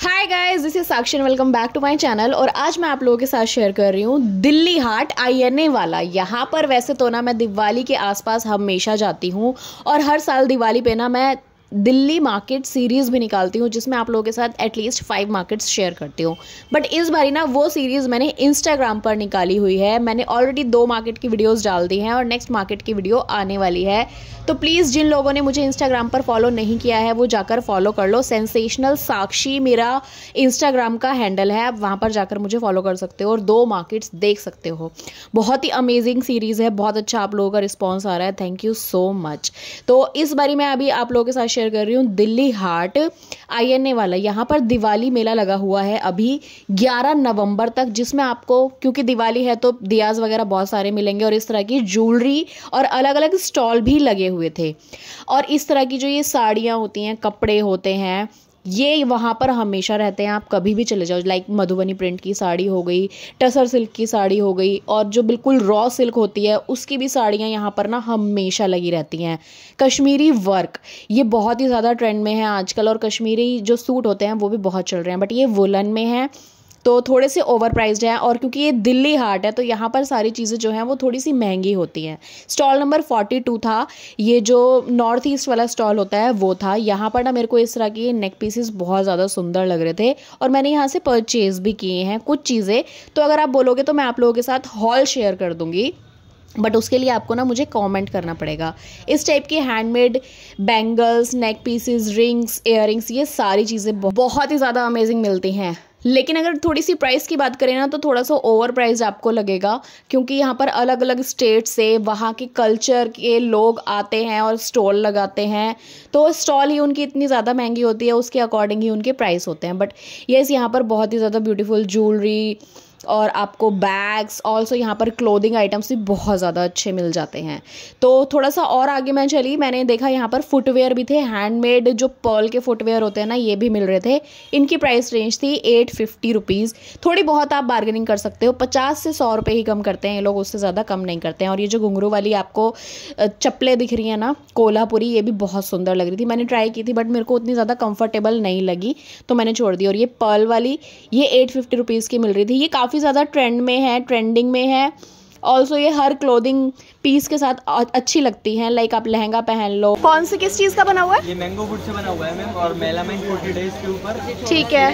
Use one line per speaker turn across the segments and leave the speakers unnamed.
Hi guys, this is Sakshi, welcome back to my channel. और आज मैं आप लोगों के साथ शेयर कर रही हूँ दिल्ली हाट आईएनए वाला। यहाँ पर वैसे तो ना मैं दिवाली के आसपास हमेशा जाती हूँ और हर साल दिवाली पे ना मैं दिल्ली मार्केट सीरीज़ भी निकालती हूँ, जिसमें आप लोगों के साथ एटलीस्ट 5 मार्केट्स शेयर करती हूँ। बट इस बारी ना वो सीरीज़ मैंने इंस्टाग्राम पर निकाली हुई है। मैंने ऑलरेडी 2 मार्केट की वीडियोस डाल दी हैं और नेक्स्ट मार्केट की वीडियो आने वाली है। तो प्लीज़ जिन लोगों ने मुझे इंस्टाग्राम पर फॉलो नहीं किया है वो जाकर फॉलो कर लो। सेंसेशनल साक्षी मेरा इंस्टाग्राम का हैंडल है, आप वहाँ पर जाकर मुझे फॉलो कर सकते हो और 2 मार्केट्स देख सकते हो। बहुत ही अमेजिंग सीरीज़ है, बहुत अच्छा आप लोगों का रिस्पॉन्स आ रहा है, थैंक यू सो मच। तो इस बारी मैं अभी आप लोगों के साथ शेयर कर रही हूँ दिल्ली हाट आईएनए वाला। यहाँ पर दिवाली मेला लगा हुआ है अभी 11 नवंबर तक, जिसमें आपको क्योंकि दिवाली है तो दियाज वगैरह बहुत सारे मिलेंगे और इस तरह की ज्वेलरी और अलग अलग स्टॉल भी लगे हुए थे। और इस तरह की जो ये साड़ियाँ होती हैं, कपड़े होते हैं, ये वहाँ पर हमेशा रहते हैं, आप कभी भी चले जाओ। लाइक मधुबनी प्रिंट की साड़ी हो गई, टसर सिल्क की साड़ी हो गई, और जो बिल्कुल रॉ सिल्क होती है उसकी भी साड़ियाँ यहाँ पर ना हमेशा लगी रहती हैं। कश्मीरी वर्क ये बहुत ही ज़्यादा ट्रेंड में है आजकल, और कश्मीरी जो सूट होते हैं वो भी बहुत चल रहे हैं, बट ये वुलन में है तो थोड़े से ओवर प्राइस्ड है। और क्योंकि ये दिल्ली हाट है तो यहाँ पर सारी चीज़ें जो हैं वो थोड़ी सी महंगी होती हैं। स्टॉल नंबर 42 था, ये जो नॉर्थ ईस्ट वाला स्टॉल होता है वो था। यहाँ पर ना मेरे को इस तरह के नेक पीसेस बहुत ज़्यादा सुंदर लग रहे थे और मैंने यहाँ से परचेज़ भी किए हैं कुछ चीज़ें। तो अगर आप बोलोगे तो मैं आप लोगों के साथ हॉल शेयर कर दूँगी, बट उसके लिए आपको ना मुझे कमेंट करना पड़ेगा। इस टाइप के handmade bangles, neck pieces, rings, earrings, ये सारी चीज़ें बहुत ही ज़्यादा अमेजिंग मिलती हैं। लेकिन अगर थोड़ी सी प्राइस की बात करें ना तो थोड़ा सा ओवर प्राइस आपको लगेगा, क्योंकि यहाँ पर अलग अलग स्टेट से वहाँ के कल्चर के लोग आते हैं और स्टॉल लगाते हैं। तो स्टॉल ही उनकी इतनी ज़्यादा महंगी होती है, उसके अकॉर्डिंग ही उनके प्राइस होते हैं। बट येस, यहाँ पर बहुत ही ज़्यादा ब्यूटीफुल ज्वेलरी और आपको बैग्स, ऑल्सो यहाँ पर क्लोथिंग आइटम्स भी बहुत ज़्यादा अच्छे मिल जाते हैं। तो थोड़ा सा और आगे मैं चली, मैंने देखा यहाँ पर फुटवेयर भी थे, हैंडमेड जो पर्ल के फुटवेयर होते हैं ना, ये भी मिल रहे थे। इनकी प्राइस रेंज थी 850 रुपीज़। थोड़ी बहुत आप बार्गेनिंग कर सकते हो, 50 से 100 रुपये ही कम करते हैं ये लोग, उससे ज़्यादा कम नहीं करते हैं। और ये जो घुंघरू वाली आपको चप्पलें दिख रही हैं ना कोल्हापुरी, ये भी बहुत सुंदर लग रही थी, मैंने ट्राई की थी बट मेरे को उतनी ज़्यादा कंफर्टेबल नहीं लगी तो मैंने छोड़ दी। और ये पर्ल वाली ये 850 रुपीज़ की मिल रही थी, ये काफ़ी ज़्यादा ट्रेंड में है, ट्रेंडिंग में है। ऑल्सो ये हर क्लोथिंग पीस के साथ अच्छी लगती हैं, लाइक आप लहंगा पहन लो। कौन से किस चीज़ का बना हुआ है?
ये मैंगो वुड से बना हुआ है मैम, और मेलामाइन 40 डेज के ऊपर।
ठीक है,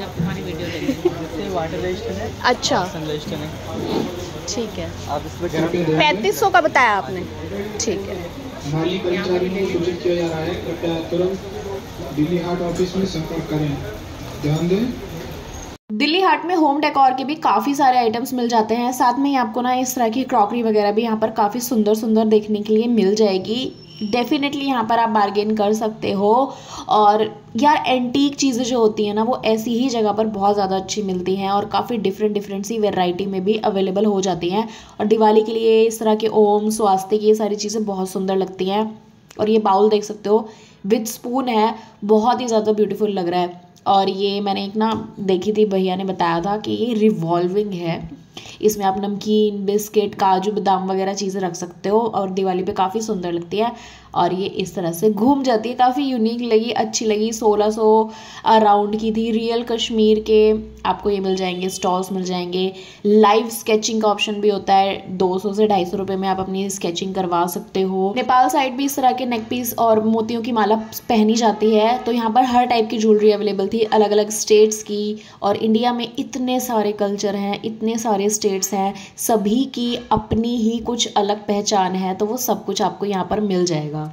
जिससे वाटर रेजिस्टेंट है,
अच्छा,
सन रेजिस्टेंट है।
ठीक है।
आप इसमें गारंटी
3500 का बताया आपने, ठीक है।
माली कर्मचारियों को सूचित किया जा रहा है, कृपया तुरंत दिल्ली हाट ऑफिस में संपर्क करें। ध्यान दें,
दिल्ली हाट में होम डेकोर के भी काफ़ी सारे आइटम्स मिल जाते हैं। साथ में ही आपको ना इस तरह की क्रॉकरी वगैरह भी यहाँ पर काफ़ी सुंदर सुंदर देखने के लिए मिल जाएगी। डेफिनेटली यहाँ पर आप बार्गेन कर सकते हो। और यार एंटीक चीज़ें जो होती हैं ना वो ऐसी ही जगह पर बहुत ज़्यादा अच्छी मिलती हैं और काफ़ी डिफरेंट सी वैरायटी में भी अवेलेबल हो जाती हैं। और दिवाली के लिए इस तरह के ओम, स्वास्तिक, ये सारी चीज़ें बहुत सुंदर लगती हैं। और ये बाउल देख सकते हो, विद स्पून है, बहुत ही ज़्यादा ब्यूटीफुल लग रहा है। और ये मैंने एक ना देखी थी, भैया ने बताया था कि ये रिवॉल्विंग है, इसमें आप नमकीन, बिस्किट, काजू बादाम वगैरह चीज़ें रख सकते हो और दिवाली पे काफ़ी सुंदर लगती है। और ये इस तरह से घूम जाती है, काफ़ी यूनिक लगी, अच्छी लगी। 1600 अराउंड की थी। रियल कश्मीर के आपको ये मिल जाएंगे, स्टॉल्स मिल जाएंगे। लाइव स्केचिंग का ऑप्शन भी होता है, 200 से 250 रुपये में आप अपनी स्केचिंग करवा सकते हो। नेपाल साइड भी इस तरह के नेक पीस और मोतियों की माला पहनी जाती है। तो यहाँ पर हर टाइप की ज्वेलरी अवेलेबल थी, अलग अलग स्टेट्स की। और इंडिया में इतने सारे कल्चर हैं, इतने सारे स्टेट्स हैं, सभी की अपनी ही कुछ अलग पहचान है, तो वो सब कुछ आपको यहाँ पर मिल जाएगा।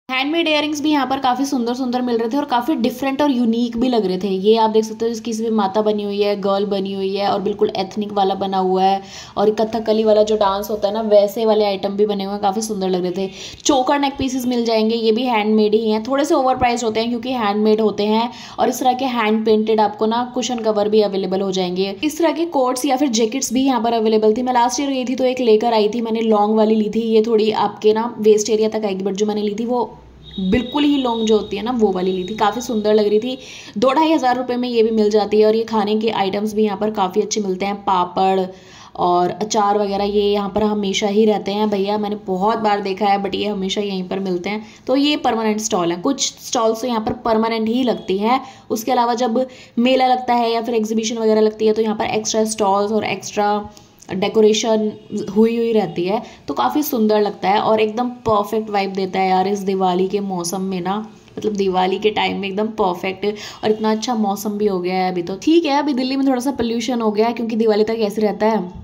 हैंडमेड इयरिंग्स भी यहाँ पर काफ़ी सुंदर सुंदर मिल रहे थे और काफ़ी डिफरेंट और यूनिक भी लग रहे थे। ये आप देख सकते हो, किसी भी माता बनी हुई है, गर्ल बनी हुई है और बिल्कुल एथनिक वाला बना हुआ है, और कथकली वाला जो डांस होता है ना, वैसे वाले आइटम भी बने हुए हैं, काफ़ी सुंदर लग रहे थे। चोकर नेक पीसेस मिल जाएंगे, ये भी हैंडमेड ही हैं, थोड़े से ओवर प्राइस होते हैं क्योंकि हैंडमेड होते हैं। और इस तरह के हैंड पेंटेड आपको ना कुशन कवर भी अवेलेबल हो जाएंगे। इस तरह के कोट्स या फिर जैकेट्स भी यहाँ पर अवेलेबल थी। मैं लास्ट ईयर गई थी तो एक लेकर आई थी, मैंने लॉन्ग वाली ली थी। ये थोड़ी आपके ना वेस्ट एरिया तक आएगी, बट जो मैंने ली थी वो बिल्कुल ही लॉन्ग जो होती है ना, वो वाली ली थी, काफ़ी सुंदर लग रही थी। 2-2.5 हज़ार रुपये में ये भी मिल जाती है। और ये खाने के आइटम्स भी यहाँ पर काफ़ी अच्छे मिलते हैं, पापड़ और अचार वगैरह, ये यहाँ पर हमेशा ही रहते हैं भैया, मैंने बहुत बार देखा है, बट ये हमेशा यहीं पर मिलते हैं। तो ये परमानेंट स्टॉल है, कुछ स्टॉल्स तो यहाँ पर परमानेंट ही लगती है। उसके अलावा जब मेला लगता है या फिर एग्जीबिशन वगैरह लगती है तो यहाँ पर एक्स्ट्रा स्टॉल्स और एक्स्ट्रा डेकोरेशन हुई रहती है, तो काफ़ी सुंदर लगता है और एकदम परफेक्ट वाइब देता है यार इस दिवाली के मौसम में ना। मतलब दिवाली के टाइम में एकदम परफेक्ट, और इतना अच्छा मौसम भी हो गया है अभी। तो ठीक है, अभी दिल्ली में थोड़ा सा पोल्यूशन हो गया है क्योंकि दिवाली तक ऐसे रहता है,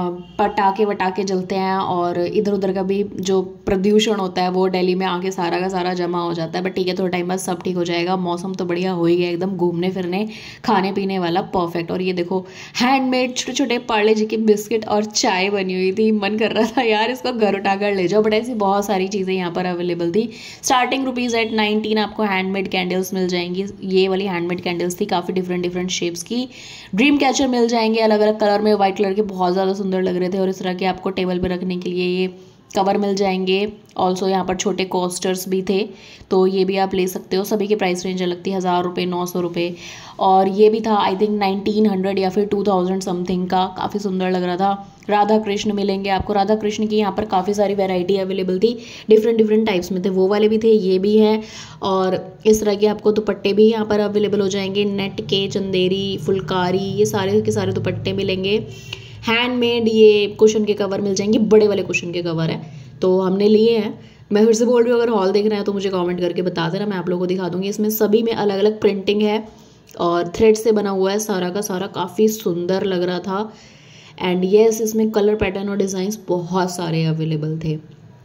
पटाखे वटाखे जलते हैं और इधर उधर का भी जो प्रदूषण होता है वो दिल्ली में आके सारा का सारा जमा हो जाता है। बट ठीक है, थोड़ा टाइम बाद सब ठीक हो जाएगा। मौसम तो बढ़िया हो ही गया, एकदम घूमने फिरने खाने पीने वाला परफेक्ट। और ये देखो, हैंडमेड छोटे छोटे पार्ले जी के बिस्किट और चाय बनी हुई थी। मन कर रहा था यार इसको घर उठा कर ले जाओ, बट ऐसी बहुत सारी चीज़ें यहाँ पर अवेलेबल थी। स्टार्टिंग ₹19 आपको हैंडमेड कैंडल्स मिल जाएंगी। ये वाली हैंडमेड कैंडल्स थी, काफ़ी डिफरेंट शेप्स की। ड्रीम कैचर मिल जाएंगे अलग अलग कलर में, व्हाइट कलर के बहुत ज़्यादा सुंदर लग रहे थे। और इस तरह के आपको टेबल पे रखने के लिए ये कवर मिल जाएंगे। ऑल्सो यहाँ पर छोटे कोस्टर्स भी थे, तो ये भी आप ले सकते हो। सभी की प्राइस रेंज अलग थी, 1000 रुपये, 900 रुपये, और ये भी था आई थिंक 1900 या फिर 2000 समथिंग का। काफ़ी सुंदर लग रहा था। राधा कृष्ण मिलेंगे आपको, राधा कृष्ण की यहाँ पर काफ़ी सारी वैरायटी अवेलेबल थी, डिफरेंट टाइप्स में थे, वो वाले भी थे, ये भी हैं। और इस तरह के आपको दुपट्टे भी यहाँ पर अवेलेबल हो जाएंगे, नेट के, चंदेरी, फुलकारी, ये सारे के सारे दुपट्टे मिलेंगे। हैंडमेड ये कुशन के कवर मिल जाएंगे, बड़े वाले कुशन के कवर है, तो हमने लिए हैं। मैं फिर से बोल रही हूँ, अगर हॉल देख रहे हैं तो मुझे कमेंट करके बता देना, मैं आप लोगों को दिखा दूंगी। इसमें सभी में अलग अलग प्रिंटिंग है और थ्रेड से बना हुआ है सारा का सारा, काफ़ी सुंदर लग रहा था। एंड येस, इसमें कलर पैटर्न और डिज़ाइंस बहुत सारे अवेलेबल थे।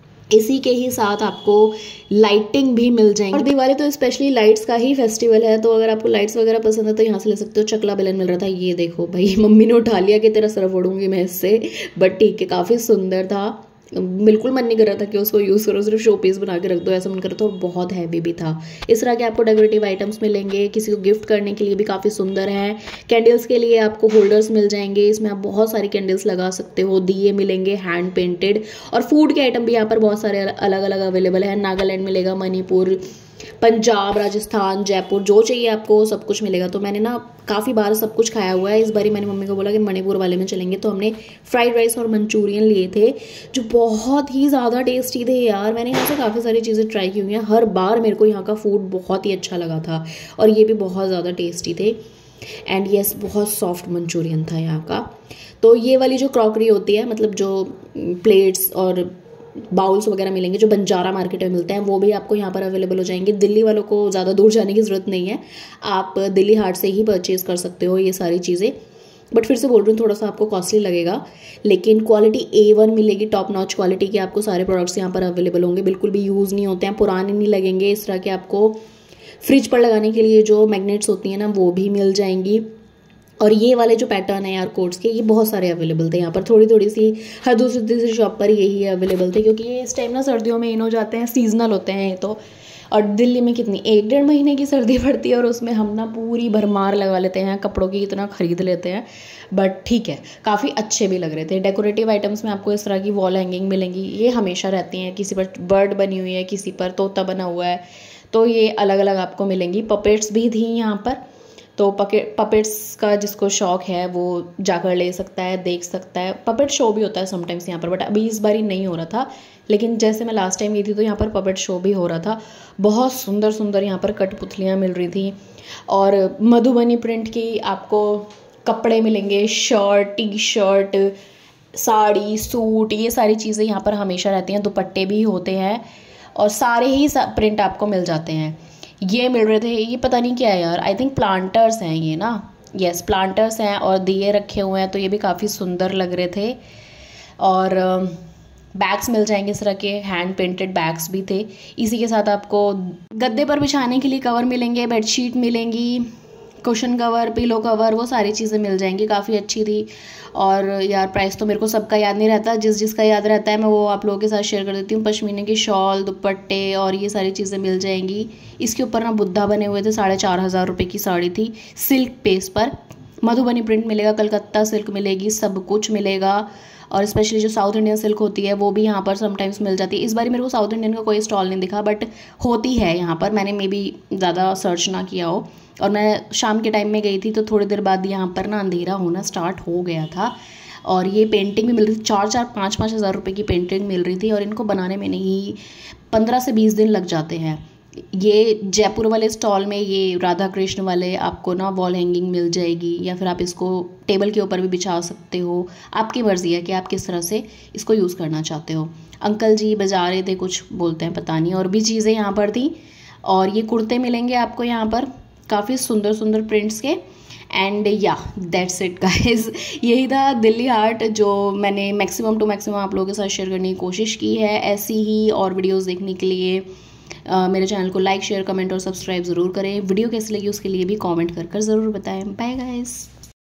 इसी के ही साथ आपको लाइटिंग भी मिल जाएंगी। और दिवाली तो स्पेशली लाइट्स का ही फेस्टिवल है, तो अगर आपको लाइट्स वगैरह पसंद है तो यहाँ से ले सकते हो। चकला बेलन मिल रहा था, ये देखो भाई, मम्मी ने उठा लिया कि तेरा सर फोड़ूंगी मैं इससे, बट ठीक है, काफ़ी सुंदर था। बिल्कुल मन नहीं कर रहा था कि उसको यूज़ करो, सिर्फ शो पीस बना के रख दो, ऐसा मन कर रहा था। और बहुत हैवी भी था। इस तरह के आपको डेकोरेटिव आइटम्स मिलेंगे, किसी को गिफ्ट करने के लिए भी काफ़ी सुंदर है। कैंडल्स के लिए आपको होल्डर्स मिल जाएंगे, इसमें आप बहुत सारी कैंडल्स लगा सकते हो। दिए मिलेंगे हैंड पेंटेड, और फूड के आइटम भी यहाँ पर बहुत सारे अलग अलग अवेलेबल है। नागालैंड मिलेगा, मणिपुर, पंजाब, राजस्थान, जयपुर, जो चाहिए आपको सब कुछ मिलेगा। तो मैंने ना काफ़ी बार सब कुछ खाया हुआ है। इस बारी मैंने मम्मी को बोला कि मणिपुर वाले में चलेंगे, तो हमने फ्राइड राइस और मंचूरियन लिए थे, जो बहुत ही ज़्यादा टेस्टी थे यार। मैंने यहाँ से काफ़ी सारी चीज़ें ट्राई की हुई हैं, हर बार मेरे को यहाँ का फूड बहुत ही अच्छा लगा था, और ये भी बहुत ज़्यादा टेस्टी थे। एंड येस, बहुत सॉफ्ट मंचूरियन था यहाँ का। तो ये वाली जो क्रॉकरी होती है, मतलब जो प्लेट्स और बाउल्स वगैरह मिलेंगे, जो बंजारा मार्केट में मिलते हैं, वो भी आपको यहाँ पर अवेलेबल हो जाएंगे। दिल्ली वालों को ज़्यादा दूर जाने की ज़रूरत नहीं है, आप दिल्ली हाट से ही परचेज़ कर सकते हो ये सारी चीज़ें। बट फिर से बोल रही हूँ, थोड़ा सा आपको कॉस्टली लगेगा, लेकिन क्वालिटी A1 मिलेगी, टॉप नॉच क्वालिटी के आपको सारे प्रोडक्ट्स यहाँ पर अवेलेबल होंगे। बिल्कुल भी यूज़ नहीं होते हैं, पुराने नहीं लगेंगे। इस तरह के आपको फ्रिज पर लगाने के लिए जो मैग्नेट्स होती हैं ना, वो भी मिल जाएंगी। और ये वाले जो पैटर्न है यार कोट्स के, ये बहुत सारे अवेलेबल थे यहाँ पर। थोड़ी सी हर दूसरी तीसरी शॉप पर यही अवेलेबल थे, क्योंकि ये इस टाइम ना सर्दियों में इन हो जाते हैं, सीजनल होते हैं ये तो। और दिल्ली में कितनी 1-1.5 महीने की सर्दी पड़ती है, और उसमें हम ना पूरी भरमार लगा लेते हैं कपड़ों की, इतना खरीद लेते हैं। बट ठीक है, काफ़ी अच्छे भी लग रहे थे। डेकोरेटिव आइटम्स में आपको इस तरह की वॉल हैंगिंग मिलेंगी, ये हमेशा रहती हैं। किसी पर बर्ड बनी हुई है, किसी पर तोता बना हुआ है, तो ये अलग अलग आपको मिलेंगी। पपेट्स भी थी यहाँ पर, तो पपेट्स का जिसको शौक है वो जाकर ले सकता है, देख सकता है। पपेट शो भी होता है समटाइम्स यहाँ पर, बट अभी इस बारी नहीं हो रहा था। लेकिन जैसे मैं लास्ट टाइम गई थी तो यहाँ पर पपेट शो भी हो रहा था। बहुत सुंदर सुंदर यहाँ पर कठपुतलियाँ मिल रही थी, और मधुबनी प्रिंट की आपको कपड़े मिलेंगे, shirt, T shirt, sari, suit, ये सारी चीज़ें यहाँ पर हमेशा रहती हैं। दुपट्टे भी होते हैं, और सारे ही प्रिंट आपको मिल जाते हैं। ये मिल रहे थे, ये पता नहीं क्या है यार, आई थिंक प्लांटर्स हैं ये ना, यस प्लांटर्स हैं। और दिए रखे हुए हैं, तो ये भी काफ़ी सुंदर लग रहे थे। और बैग्स मिल जाएंगे इस तरह के, हैंड पेंटेड बैग्स भी थे। इसी के साथ आपको गद्दे पर बिछाने के लिए कवर मिलेंगे, बेडशीट मिलेंगी, कुशन कवर, पिलो कवर, वो सारी चीज़ें मिल जाएंगी। काफ़ी अच्छी थी। और यार प्राइस तो मेरे को सबका याद नहीं रहता, जिसका याद रहता है मैं वो आप लोगों के साथ शेयर कर देती हूँ। पश्मीने की शॉल, दुपट्टे और ये सारी चीज़ें मिल जाएंगी। इसके ऊपर ना बुद्धा बने हुए थे, 4,500 रुपये की साड़ी थी, सिल्क बेस पर। मधुबनी प्रिंट मिलेगा, कलकत्ता सिल्क मिलेगी, सब कुछ मिलेगा। और स्पेशली जो साउथ इंडियन सिल्क होती है वो भी यहाँ पर समटाइम्स मिल जाती है। इस बार मेरे को साउथ इंडियन का कोई स्टॉल नहीं दिखा, बट होती है यहाँ पर। मैंने मे बी ज़्यादा सर्च ना किया हो, और मैं शाम के टाइम में गई थी तो थोड़ी देर बाद यहाँ पर ना अंधेरा होना स्टार्ट हो गया था। और ये पेंटिंग भी मिल रही थी, 4-5 हज़ार रुपये की पेंटिंग मिल रही थी, और इनको बनाने में नहीं 15 से 20 दिन लग जाते हैं। ये जयपुर वाले स्टॉल में ये राधा कृष्ण वाले आपको ना वॉल हैंगिंग मिल जाएगी, या फिर आप इसको टेबल के ऊपर भी बिछा सकते हो। आपकी मर्ज़ी है कि आप किस तरह से इसको यूज़ करना चाहते हो। अंकल जी बजा रहे थे, कुछ बोलते हैं पता नहीं, और भी चीज़ें यहाँ पर थी। और ये कुर्ते मिलेंगे आपको यहाँ पर काफ़ी सुंदर सुंदर प्रिंट्स के। एंड या दैट्स इट गाइस, यही था दिल्ली हाट जो मैंने मैक्सिमम टू मैक्सिमम आप लोगों के साथ शेयर करने की कोशिश की है। ऐसी ही और वीडियोस देखने के लिए मेरे चैनल को लाइक, शेयर, कमेंट और सब्सक्राइब ज़रूर करें। वीडियो कैसी लगी उसके लिए भी कमेंट कर ज़रूर बताएं। Bye guys.